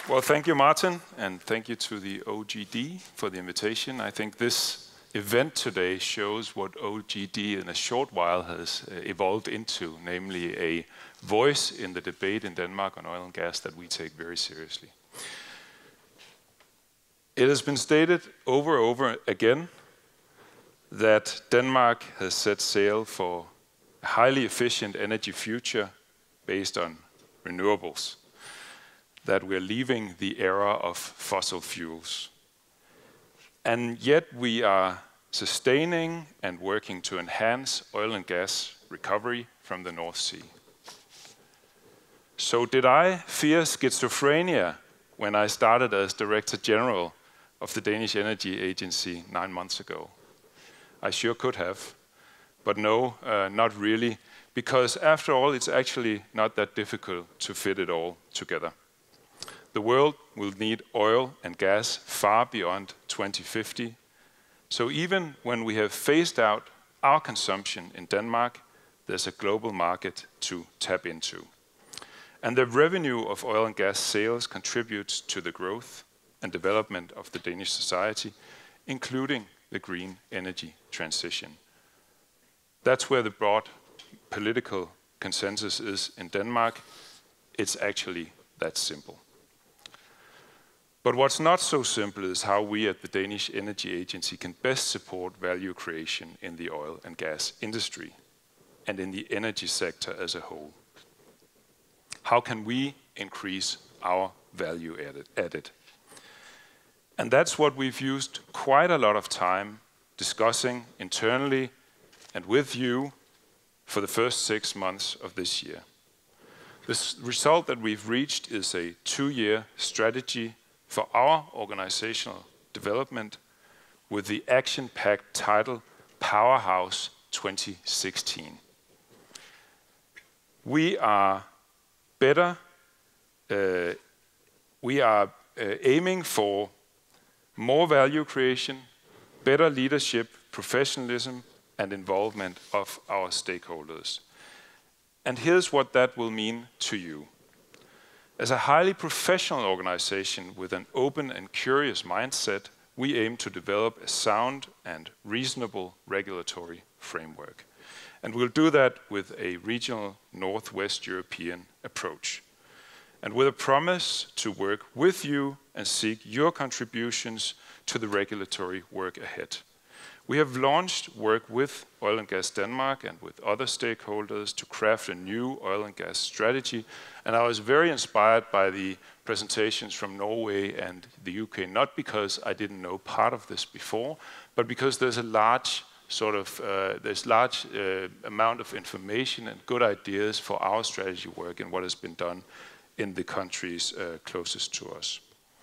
Well, thank you, Martin, and thank you to the OGD for the invitation. I think this event today shows what OGD in a short while has evolved into, namely a voice in the debate in Denmark on oil and gas that we take very seriously. It has been stated over and over again that Denmark has set sail for a highly efficient energy future based on renewables, that we're leaving the era of fossil fuels. And yet we are sustaining and working to enhance oil and gas recovery from the North Sea. So did I fear schizophrenia when I started as Director General of the Danish Energy Agency 9 months ago? I sure could have, but no, not really, because after all, it's actually not that difficult to fit it all together. The world will need oil and gas far beyond 2050. So even when we have phased out our consumption in Denmark, there's a global market to tap into. And the revenue of oil and gas sales contributes to the growth and development of the Danish society, including the green energy transition. That's where the broad political consensus is in Denmark. It's actually that simple. But what's not so simple is how we at the Danish Energy Agency can best support value creation in the oil and gas industry and in the energy sector as a whole. How can we increase our value added? And that's what we've used quite a lot of time discussing internally and with you for the first 6 months of this year. The result that we've reached is a 2-year strategy for our organizational development with the action-packed title Powerhouse 2016. We are aiming for more value creation, better leadership, professionalism, and involvement of our stakeholders. And here's what that will mean to you. As a highly professional organization with an open and curious mindset, we aim to develop a sound and reasonable regulatory framework. And we'll do that with a regional Northwest European approach. And with a promise to work with you and seek your contributions to the regulatory work ahead. We have launched work with Oil and Gas Denmark and with other stakeholders to craft a new oil and gas strategy. And I was very inspired by the presentations from Norway and the UK, not because I didn't know part of this before, but because there's a large amount of information and good ideas for our strategy work and what has been done in the countries closest to us.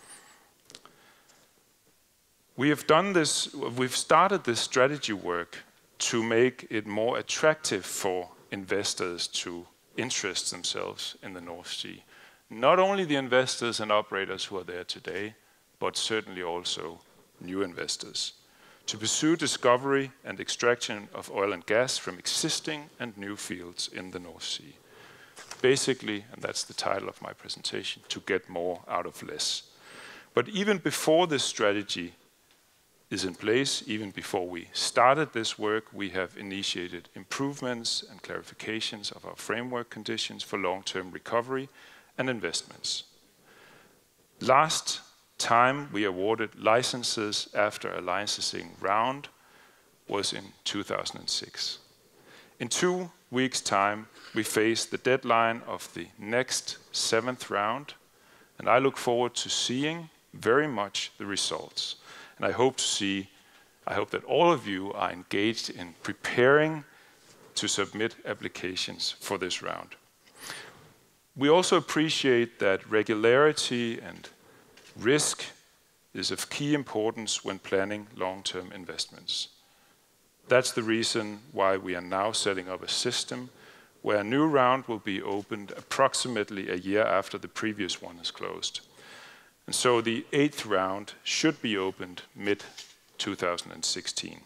We've started this strategy work to make it more attractive for investors to interest themselves in the North Sea. Not only the investors and operators who are there today, but certainly also new investors, to pursue discovery and extraction of oil and gas from existing and new fields in the North Sea. Basically, and that's the title of my presentation, to get more out of less. But even before this strategy is in place, even before we started this work, we have initiated improvements and clarifications of our framework conditions for long-term recovery and investments. Last time we awarded licenses after a licensing round was in 2006. In 2 weeks' time, we face the deadline of the next 7th round, and I look forward to seeing very much the results. And I hope that all of you are engaged in preparing to submit applications for this round. We also appreciate that regularity and risk is of key importance when planning long-term investments. That's the reason why we are now setting up a system where a new round will be opened approximately a year after the previous one is closed. And so the 8th round should be opened mid-2016.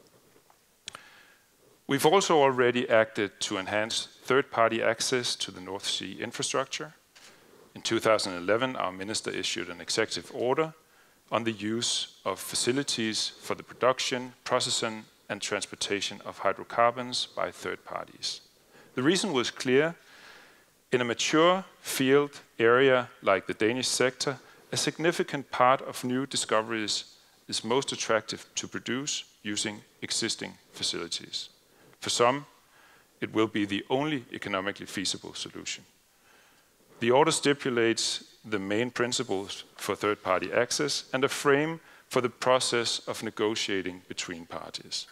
We've also already acted to enhance third-party access to the North Sea infrastructure. In 2011, our minister issued an executive order on the use of facilities for the production, processing, and transportation of hydrocarbons by third parties. The reason was clear. In a mature field area like the Danish sector, a significant part of new discoveries is most attractive to produce using existing facilities. For some, it will be the only economically feasible solution. The order stipulates the main principles for third-party access and a frame for the process of negotiating between parties.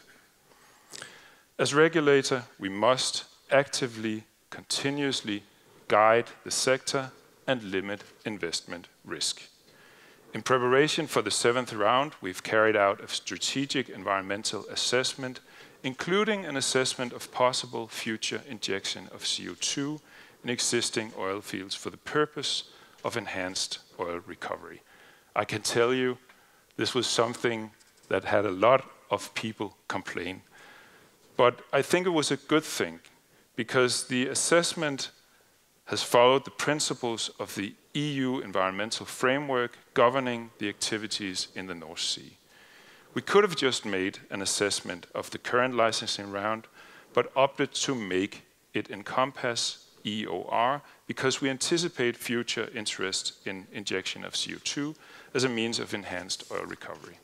As regulator, we must actively, continuously guide the sector and limit investment risk. In preparation for the 7th round, we've carried out a strategic environmental assessment, including an assessment of possible future injection of CO2 in existing oil fields for the purpose of enhanced oil recovery. I can tell you this was something that had a lot of people complain. But I think it was a good thing, because the assessment has followed the principles of the EU environmental framework governing the activities in the North Sea. We could have just made an assessment of the current licensing round, but opted to make it encompass EOR because we anticipate future interest in injection of CO2 as a means of enhanced oil recovery.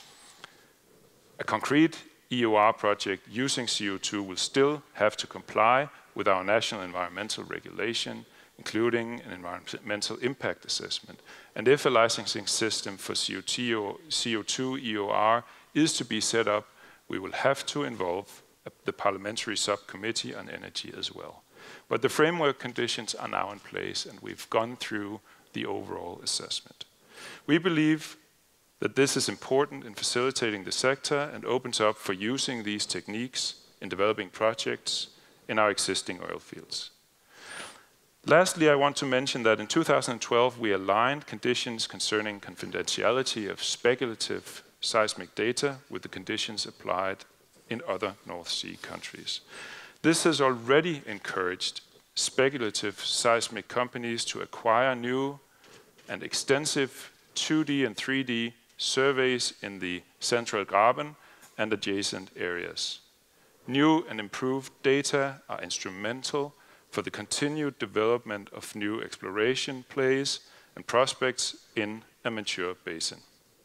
A concrete EOR project using CO2 will still have to comply with our national environmental regulation, including an environmental impact assessment. And if a licensing system for CO2 EOR is to be set up, we will have to involve the Parliamentary Subcommittee on Energy as well. But the framework conditions are now in place, and we've gone through the overall assessment. We believe that this is important in facilitating the sector and opens up for using these techniques in developing projects in our existing oil fields. Lastly, I want to mention that in 2012, we aligned conditions concerning confidentiality of speculative seismic data with the conditions applied in other North Sea countries. This has already encouraged speculative seismic companies to acquire new and extensive 2D and 3D surveys in the Central Graben and adjacent areas. New and improved data are instrumental for the continued development of new exploration plays and prospects in a mature basin.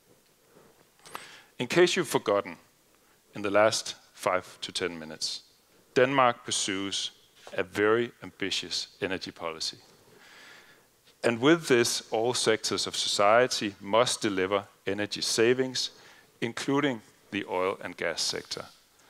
In case you've forgotten, in the last 5 to 10 minutes, Denmark pursues a very ambitious energy policy. And with this, all sectors of society must deliver energy savings, including the oil and gas sector.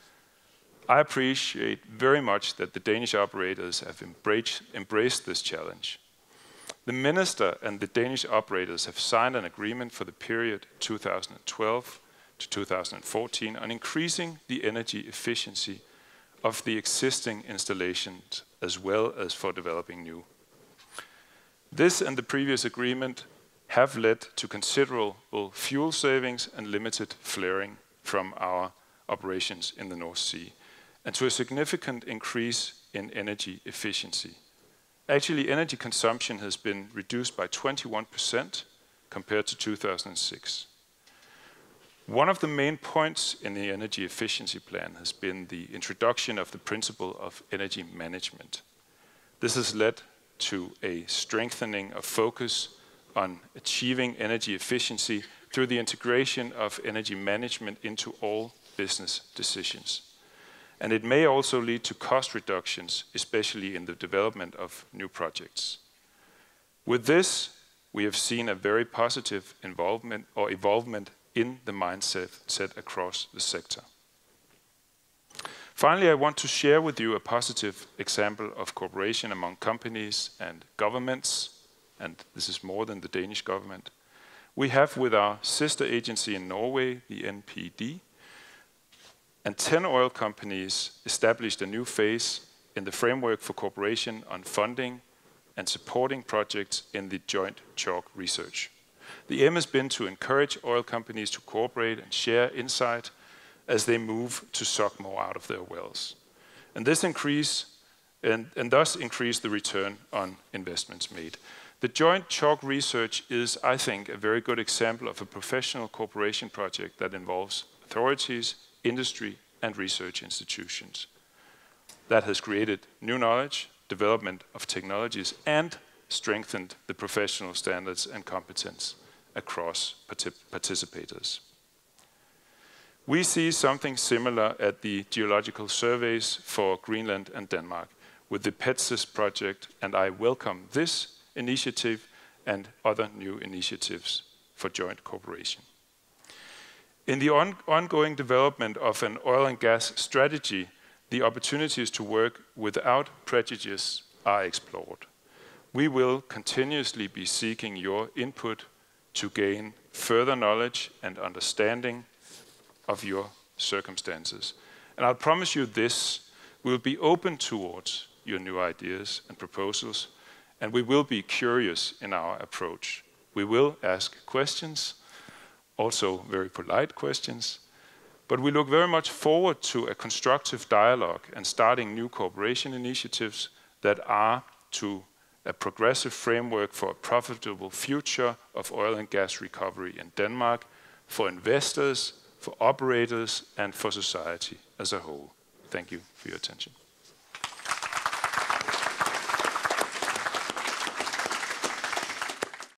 I appreciate very much that the Danish operators have embraced this challenge. The minister and the Danish operators have signed an agreement for the period 2012 to 2014 on increasing the energy efficiency of the existing installations as well as for developing new. This and the previous agreement have led to considerable fuel savings and limited flaring from our operations in the North Sea, and to a significant increase in energy efficiency. Actually, energy consumption has been reduced by 21% compared to 2006. One of the main points in the energy efficiency plan has been the introduction of the principle of energy management. This has led to a strengthening of focus on achieving energy efficiency through the integration of energy management into all business decisions. And it may also lead to cost reductions, especially in the development of new projects. With this, we have seen a very positive involvement in the mindset set across the sector. Finally, I want to share with you a positive example of cooperation among companies and governments, and this is more than the Danish government. We have with our sister agency in Norway, the NPD, and 10 oil companies established a new phase in the framework for cooperation on funding and supporting projects in the joint chalk research. The aim has been to encourage oil companies to cooperate and share insight as they move to suck more out of their wells. And this thus increase the return on investments made. The Joint Chalk research is, I think, a very good example of a professional cooperation project that involves authorities, industry, and research institutions. That has created new knowledge, development of technologies, and strengthened the professional standards and competence across participators. We see something similar at the geological surveys for Greenland and Denmark with the PETSIS project, and I welcome this initiative and other new initiatives for joint cooperation. In the ongoing development of an oil and gas strategy, the opportunities to work without prejudice are explored. We will continuously be seeking your input to gain further knowledge and understanding of your circumstances. And I'll promise you this, we'll be open towards your new ideas and proposals, and we will be curious in our approach. We will ask questions, also very polite questions, but we look very much forward to a constructive dialogue and starting new cooperation initiatives that are to a progressive framework for a profitable future of oil and gas recovery in Denmark, for investors, for operators, and for society as a whole. Thank you for your attention.